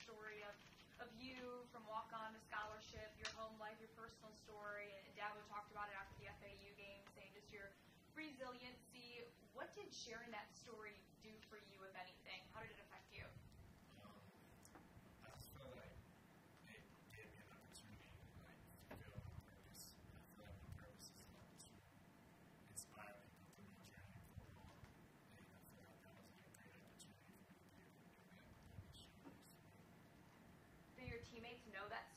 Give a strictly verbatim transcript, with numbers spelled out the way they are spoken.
story of, of you from walk-on to scholarship, your home life, your personal story, and Dabo talked about it after the F A U game, saying just your resiliency. What did sharing that story do for you, if anything? How did it affect you? Um, I just felt like it gave me an opportunity to like fulfill my purpose. I feel like my purpose is like to inspire people through my journey in football, and I feel like that was like a great opportunity for me to be able to do that. Do your teammates know that